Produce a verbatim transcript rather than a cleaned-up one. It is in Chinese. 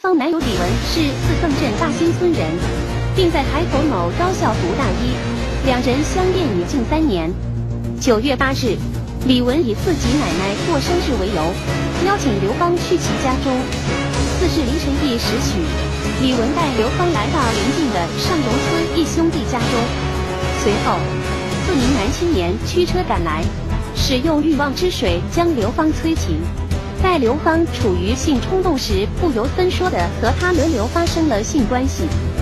方男友李文是自邓镇大兴村人，并在海口某高校读大一，两人相恋已近三年。九月八日，李文以自己奶奶过生日为由，邀请刘芳去其家中。次日凌晨一时许，李文带刘芳来到邻近的上荣村一兄弟家中，随后四名男青年驱车赶来，使用欲望之水将刘芳催情。待刘芳处于性冲动时，不由分说地和他轮流发生了性关系。